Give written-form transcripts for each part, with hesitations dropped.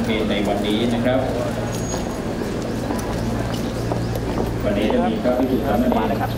เพลในวันนี้นะครับวันนี้จะมีพระภิกษุสามเณรนะครับ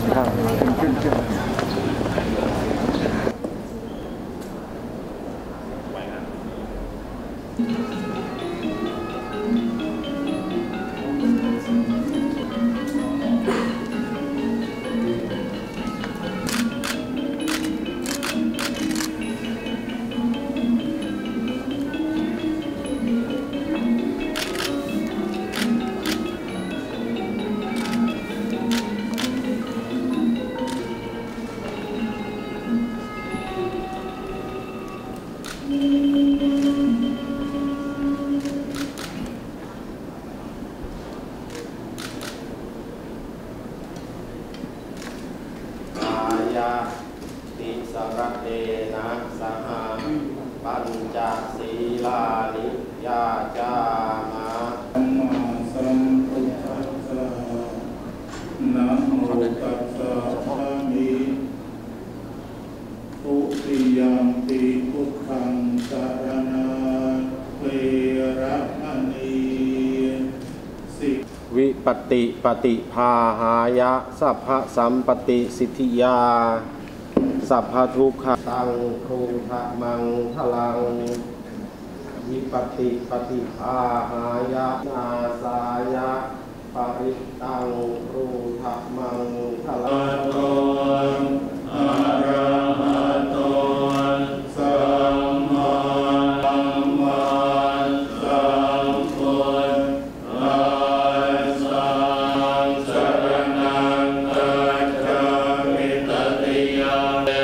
ติสระเตนะสหังปัญจศีลานิยาจามะสัมมาสัมพุทธัสสะนะโมตัสสะภะคะวะตุติยัมปิพุทธังสรณังเวระมณีวิปติปฏิภาหายะสัพพสัมปติสิทธิยาสัพพทุกขตังครูทะมังทลังวิปติปฏิภาหายะนาสายะปริตังครูทะมังทลังอะระหะโตสัมมาสัมพุทธัสสะสรณังคัจฉามิตติยา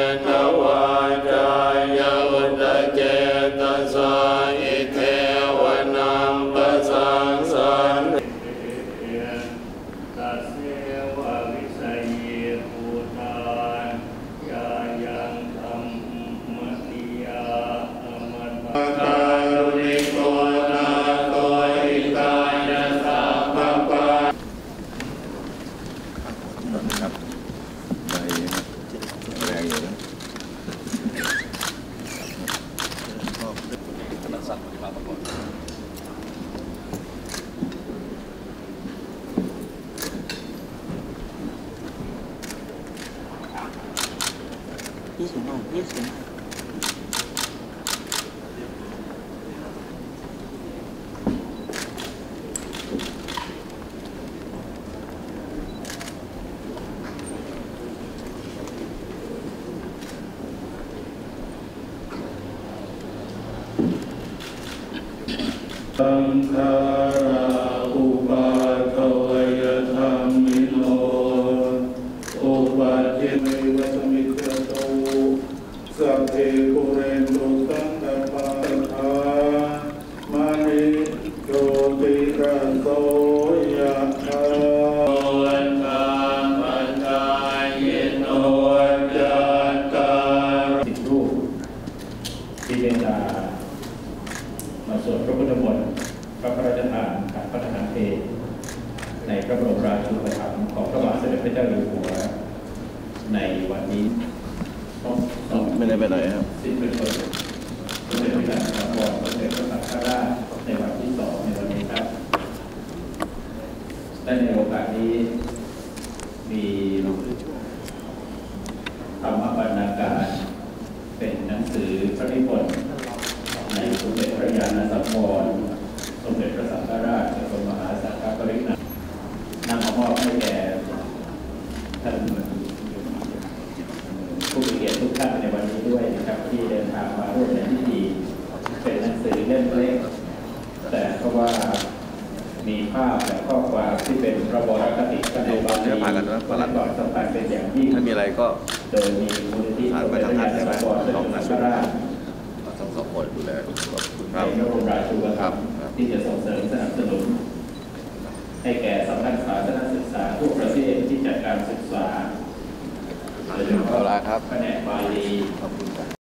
สังฆาราอุปาทวยธรรมิโนอุปัชฌิเมวะสมิจฉโตสัพเพปุเรนตุสังกปาทามานิโยติระโสยะถาวันตาปัญญายโนจัตตาสิบรูปที่เดชามาสวดพระพุทธมนต์พระพระราชทานกับพระทหารเพลในพระบรมราชูปถัมภ์ของพระบาทสมเด็จพระเจ้าอยู่หัวในวันนี้ไม่ได้ไปไหนครับสิ้นเป็นต้นสมเด็จพระนางเจ้าพระสมเด็จพระสังฆราชในวันที่2ในวันนี้ครับและในโอกาสนี้มีธรรมบรรณาการเป็นหนังสือพระนิพนธ์ในสมเด็จพระญาณสังวรสมเด็จพระสังฆราชในกรมมหาสังฆปรินายกนำมอบให้แก่ท่านผู้มีเกียรติทุกท่านในวันนี้ด้วยนะครับที่เดินทางมาร่วมในพิธีเป็นหนังสือเล่มเล็กแต่เพราะว่ามีภาพและข้อความที่เป็นประวัติคติกันในบาลีและก่อนสำคัญเป็นอย่างยิ่งถ้ามีอะไรก็โดยมีมูลนิธิสมเด็จพระญาณสังวรสมเด็จพระสังฆราชทั้งสองคนดูแลในพระบรมราชูปถัมภ์ที่จะส่งเสริมสนับสนุนให้แก่สำนักศาสนศึกษาทั่วประเทศที่จัดการศึกษาโดยเฉพาะแผนกบาลี